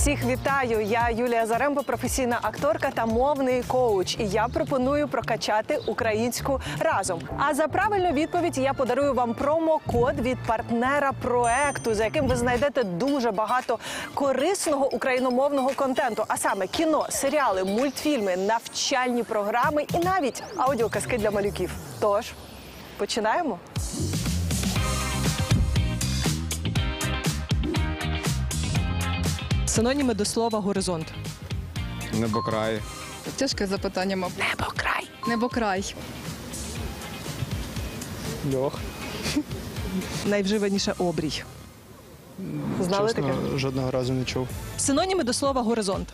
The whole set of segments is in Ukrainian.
Всіх вітаю! Я Юлія Заремба, професійна акторка та мовний коуч. І я пропоную прокачати українську разом. А за правильну відповідь я подарую вам промокод від партнера проекту, за яким ви знайдете дуже багато корисного україномовного контенту. А саме кіно, серіали, мультфільми, навчальні програми і навіть аудіоказки для малюків. Тож, починаємо? Синоніми до слова «горизонт». Небокрай. Тяжке запитання, мабуть. Небокрай. Небокрай. Льох. Найвживаніше обрій. Знали Чесно, таке? жодного разу не чув. Синоніми до слова «горизонт».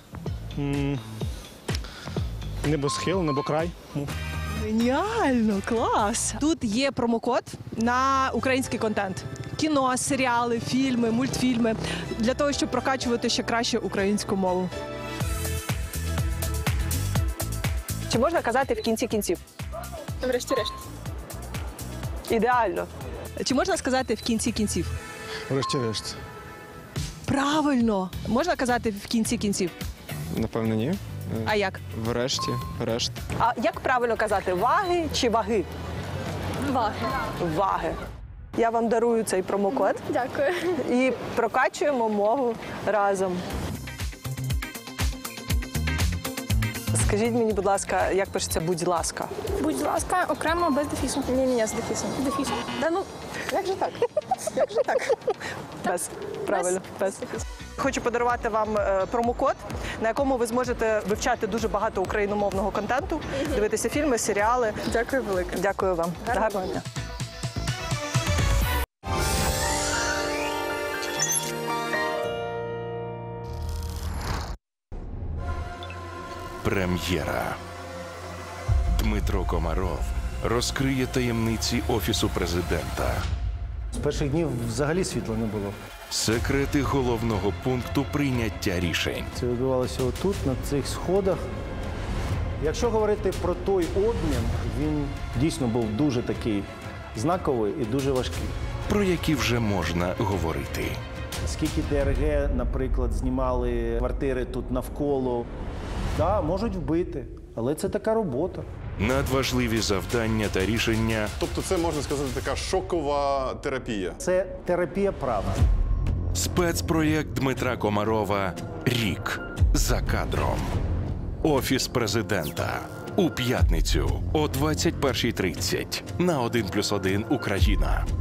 Небосхил, небокрай. Геніально, клас! Тут є промокод на український контент. Кіно, серіали, фільми, мультфільми. Для того, щоб прокачувати ще краще українську мову. Чи можна казати в кінці кінців? Врешті-решт. Ідеально. Чи можна сказати в кінці кінців? Врешті-решт. Правильно! Можна казати в кінці кінців? Напевно, ні. А як? Врешті, решт. А як правильно казати? Ваги чи ваги? Ваги. Ваги. Я вам дарую цей промокод. Дякую. І прокачуємо мову разом. Скажіть мені, будь ласка, як пишеться «будь ласка»? Будь ласка, окремо без дефісу. Ні, з дефісом. Дефісом. Да ну, як же так? Як же так? Без. Правильно, без. Хочу подарувати вам промокод, на якому ви зможете вивчати дуже багато україномовного контенту, дивитися фільми, серіали. Дякую велике. Дякую вам. Гарного дня. Прем'єра. Дмитро Комаров розкриє таємниці Офісу Президента. З перших днів взагалі світла не було. Секрети головного пункту прийняття рішень. Це відбувалося отут, на цих сходах. Якщо говорити про той обмін, він дійсно був дуже такий знаковий і дуже важкий. Про які вже можна говорити. Скільки ДРГ, наприклад, знімали квартири тут навколо. Так, можуть вбити, але це така робота. Надважливі завдання та рішення. Тобто це, можна сказати, така шокова терапія. Це терапія права. Спецпроєкт Дмитра Комарова «Рік за кадром». Офіс Президента. У п'ятницю о 21:30 на 1+1 Україна.